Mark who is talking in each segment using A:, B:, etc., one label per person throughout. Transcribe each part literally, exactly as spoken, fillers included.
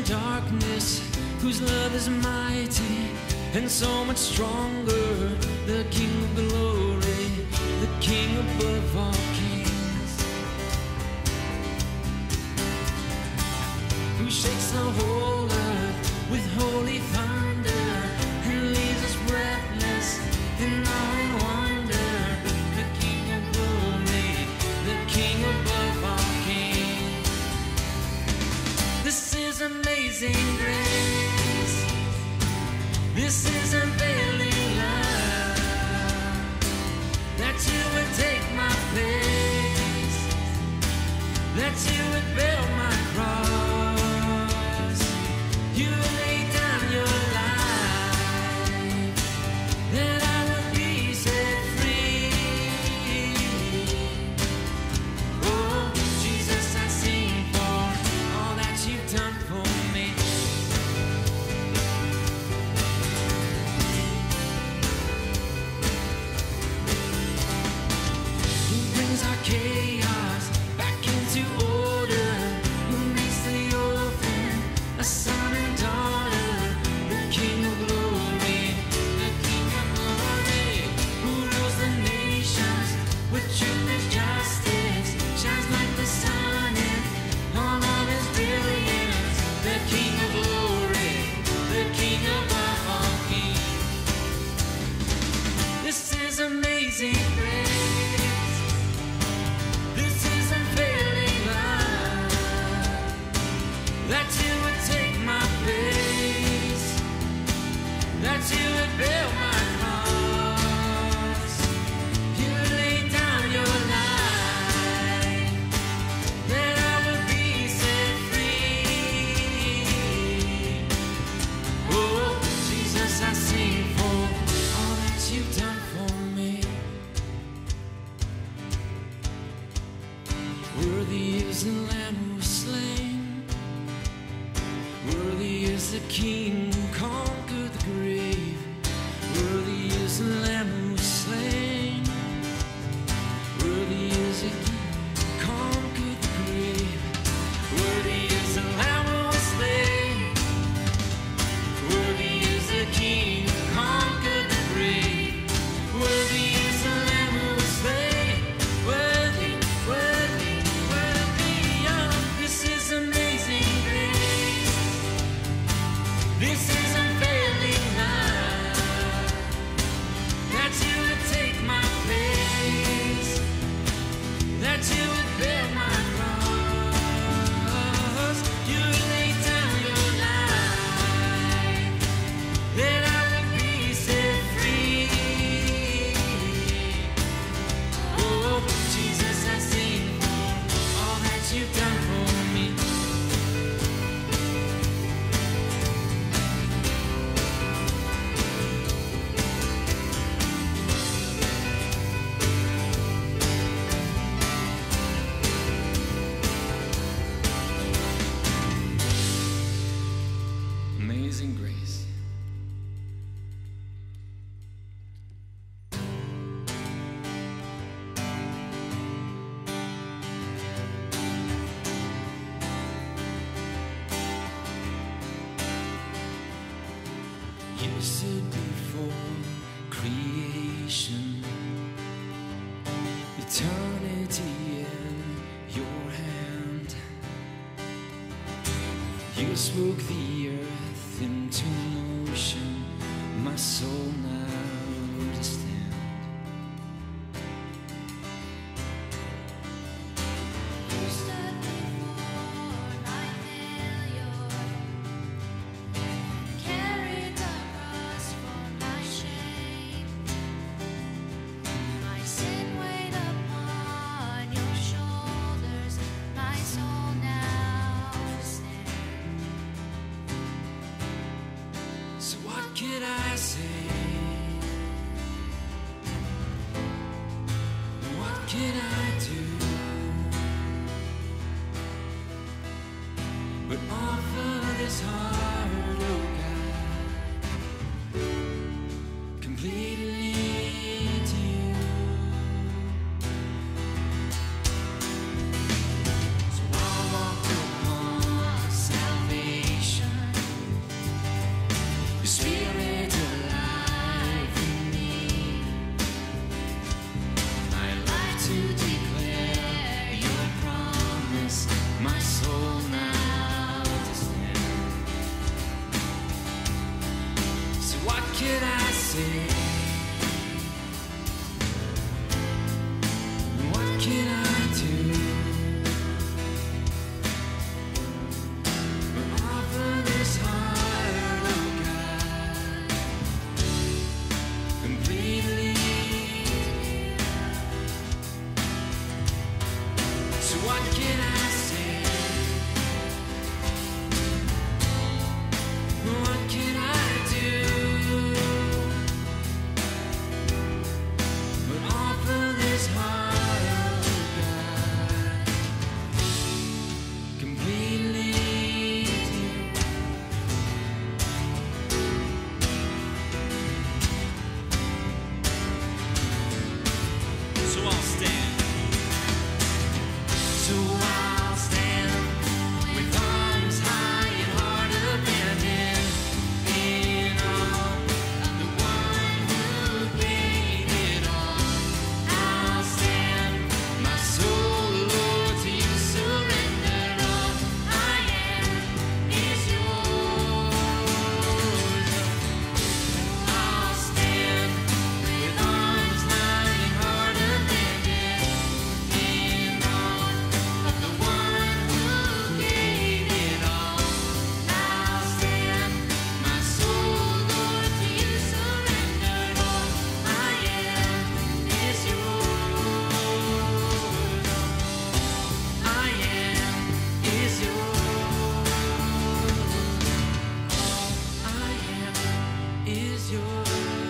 A: darkness, whose love is mighty and so much stronger. The King of glory, the King above all kings, who shakes the whole earth with holy thunder and leaves us breathless in awe and wonder. The King of glory, the King above all kings. This is amazing grace. This is unfailing love, that you would take my place, that you would bear my cross. You laid down your life, that I would be set free. Oh, Jesus, I sing for all that you've done for me. Our chaos back into order, who makes the orphan a son and daughter. The King of glory, the King of glory, who rules the nations with truth and justice, shines like the sun in all of his brilliance. The King of glory, the King above all kings. This is amazing grace. That you would take my place, that you would bear my cross. You laid down your life, that I would be set free. Oh, Jesus, I sing for all that you've done for me. Worthy is the Lamb who was slain. Worthy is the King who conquered the grave. Worthy is the Lamb who was slain. Worthy is the King who conquered the grave. Worthy is the Lamb who was slain. Worthy is the King who conquered the grave. Worthy is the Lamb who was slain. Worthy, worthy, worthy. Oh, this is amazing grace. This is unfailing love, that you would take my place, that you would bear my cross. You laid down your life, that I would be set free. Oh, Jesus, I sing for all that you've done for me. Amazing grace. You stood before creation, eternity in your hand. You spoke the earth into motion, my soul now to stand.
B: You stood before my failure, carried the cross for my shame. My sin weighed upon your shoulders, my soul now stands.
A: So what could I say? What could I do but offer this heart, oh God, completely to you? So I walk upon salvation. can I say? What can I do? But offer this heart, oh God, completely. So what can I say? What can I do? But offer this heart, oh God, completely to you. So I'll stand. So I'll stand with arms high and heart abandoned in awe of the one who paid it all. I'll stand, my soul, Lord, to you surrendered. All I am is yours. I'll stand with arms high and heart abandoned in awe of the one who gave it all. I'll stand, my soul, Lord, to you surrendered. All I am is yours. I am is yours. I am is yours.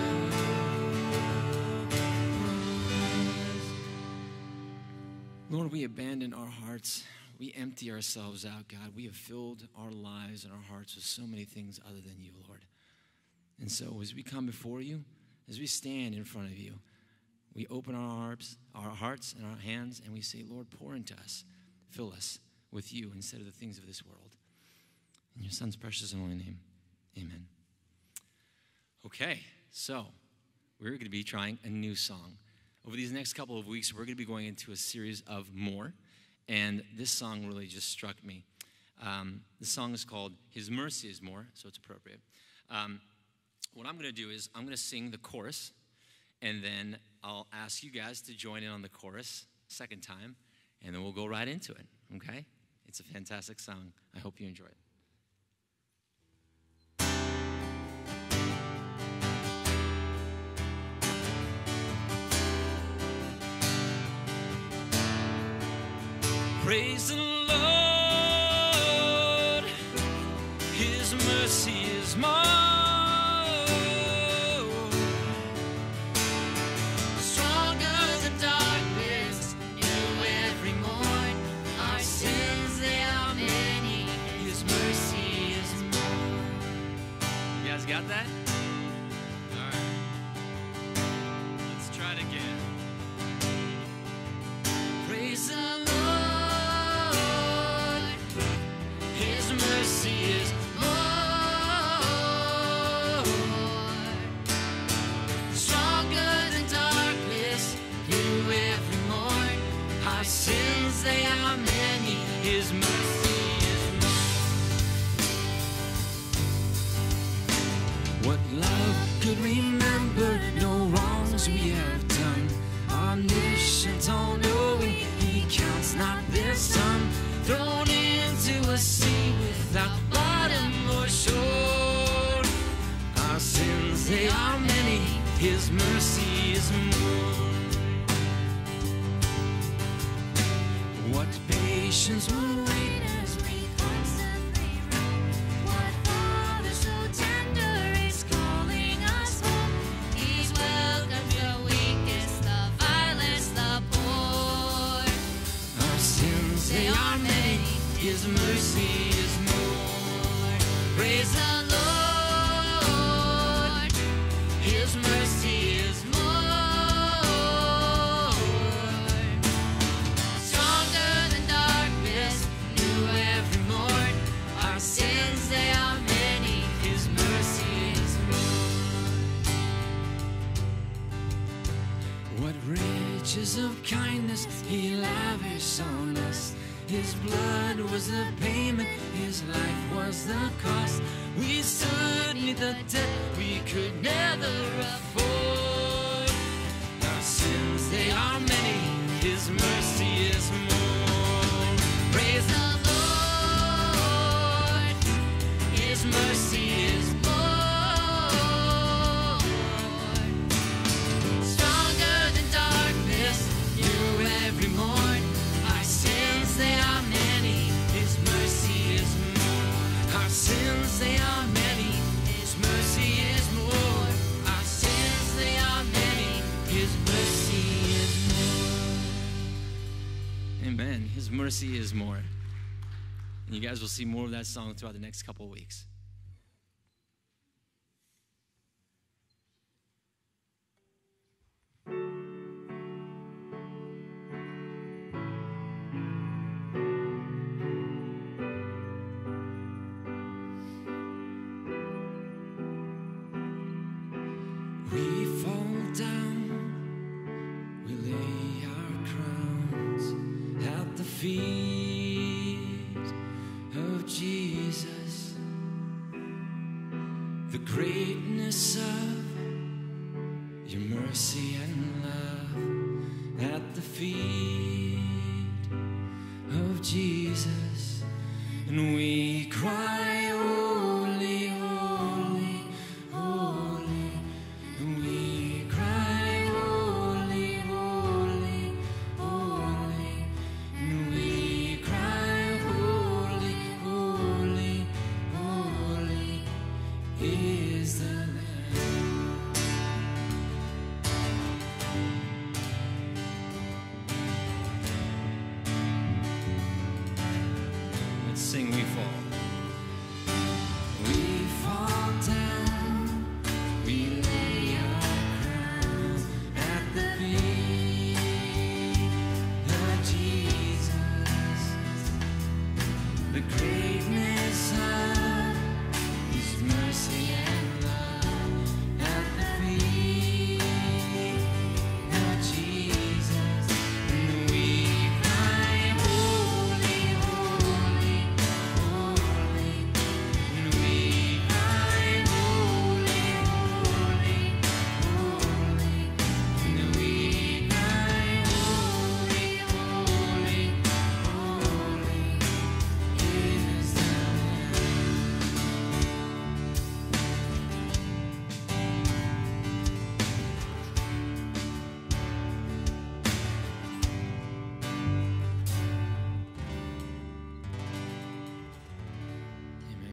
A: Lord, we abandon our hearts. We empty ourselves out, God. We have filled our lives and our hearts with so many things other than you, Lord. And so as we come before you, as we stand in front of you, we open our hearts, our hearts and our hands, and we say, Lord, pour into us. Fill us with you instead of the things of this world. In your Son's precious and holy name, amen. Okay, so we're going to be trying a new song. Over these next couple of weeks, we're going to be going into a series of More, and this song really just struck me. Um, the song is called His Mercy is More, so it's appropriate. Um, what I'm going to do is I'm going to sing the chorus, and then I'll ask you guys to join in on the chorus second time, and then we'll go right into it, okay? It's a fantastic song. I hope you enjoy it. Praise the Lord, His mercy is more. Stronger than darkness, new every morn. Our sins, they are many, His mercy is more. You guys got that? All right. Let's try it again. Praise the Lord. His mercy is more, stronger than darkness, new every morn. Our sins, they are many, His mercy is more. What love could remember, no wrongs we have done. Omniscient, all-knowing, He counts not their sum. Thrown into a sea without bottom or shore. Our sins, they are many, His mercy is more. What patience will wait as we constantly run. What Father so tender is calling us home. He's welcomed the weakest, the vilest, the poor. Our sins, they are many, His mercy is more. Praise the Lord, His mercy is more. Stronger than darkness, new every morn. Our sins, they are many, His mercy is more. What riches of kindness He lavished on us. His blood was the payment, His life was the cost. We stood neath the debt we could never afford. Our sins, they are many, His mercy is more. Praise the Lord, His mercy is more. Stronger than darkness, new every morn. Our sins, they are many, His mercy is more. Our sins, they are many, His mercy is more. Our sins, they are many, His mercy is more. Amen. His mercy is more. And you guys will see more of that song throughout the next couple of weeks. We fall down, we lay our crowns at the feet of Jesus. The greatness of your mercy and love at the feet of Jesus. And we cry